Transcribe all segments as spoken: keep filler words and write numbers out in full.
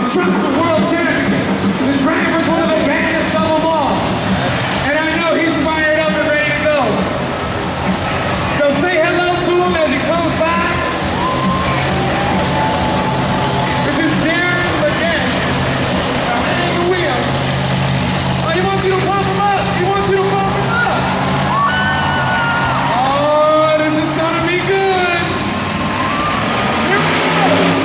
truck's the world champion. The driver's one of the baddest of them all. And I know he's fired up and ready to go. So say hello to him as he comes by. This is Darren Migues. Behind the wheel. Oh, he wants you to pump him up. He wants you to pump him up. Oh, this is gonna be good. Here we go.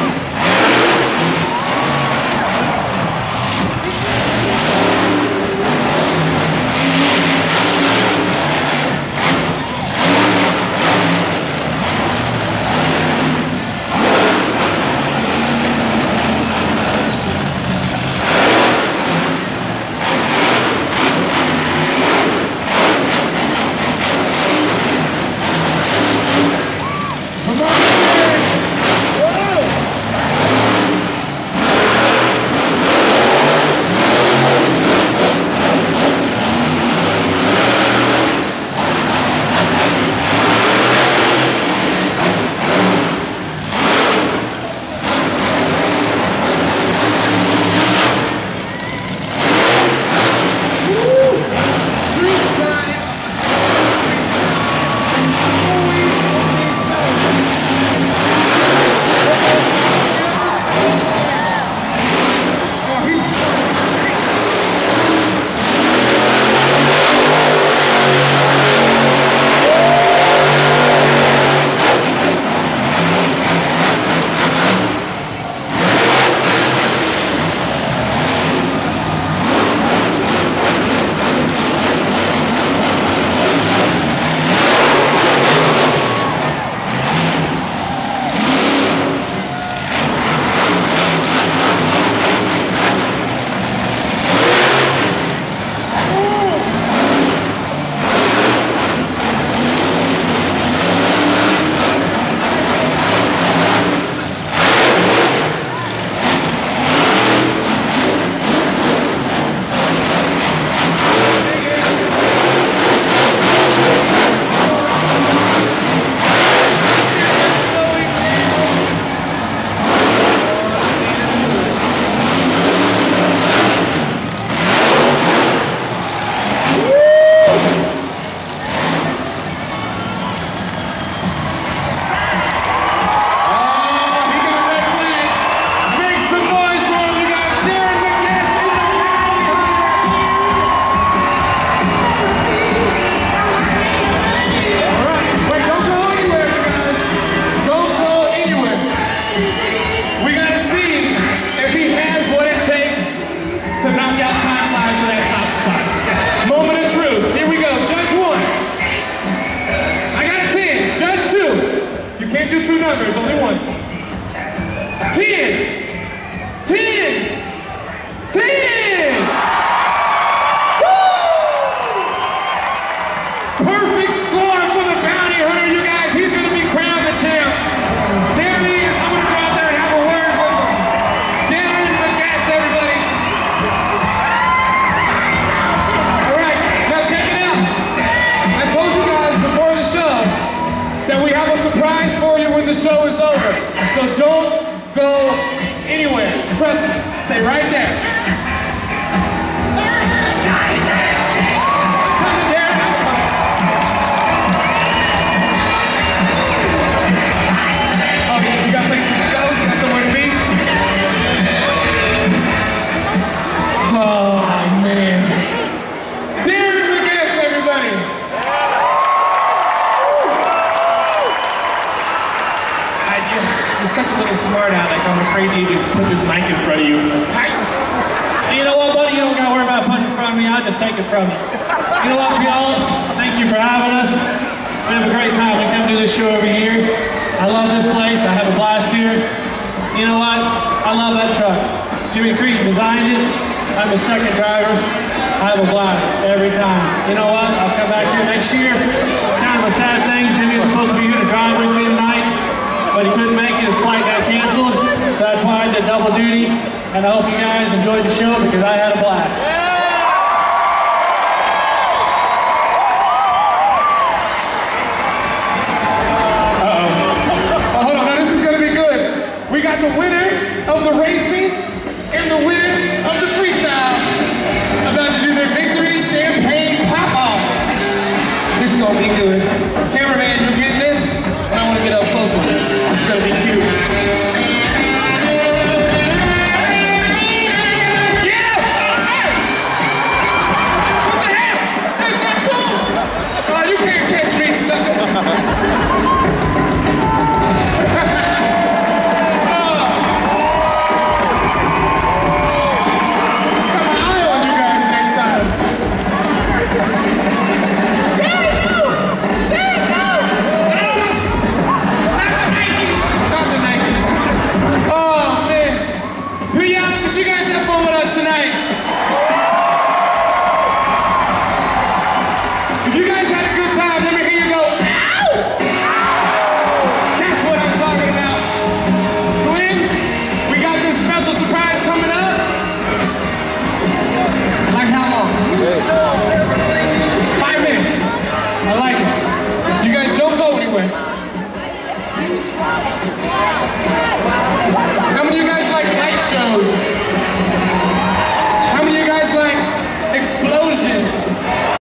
There's only one. Ten! Ten! Ten! Woo! Perfect score for the bounty hunter, you guys. He's going to be crowned the champ. There he is. I'm going to go out there and have a word with him. Darren Migues, everybody. All right, now check it out. I told you guys before the show that we have a surprise for you when the show is over. So don't go anywhere. Trust me. Stay right there. Come there. Oh, you got places to go? You got somewhere to be? Oh, man. Darren Migues, everybody. Such a little smart aleck. I'm afraid to even put this mic in front of you. Hey, you know what, buddy? You don't gotta worry about putting it in front of me. I'll just take it from you. You know what, Puyallup? Thank you for having us. We have a great time. We come do this show every year. I love this place. I have a blast here. You know what? I love that truck. Jimmy Creek designed it. I'm the second driver. I have a blast every time. You know what? I'll come back here next year. It's kind of a sad thing. Jimmy was supposed to be here to drive with me tonight, but he couldn't make it. His flight got canceled, so that's why I did double duty. And I hope you guys enjoyed the show because I had a blast. Uh-oh. Oh, hold on, now this is gonna be good. We got the winner of the racing and the winner of the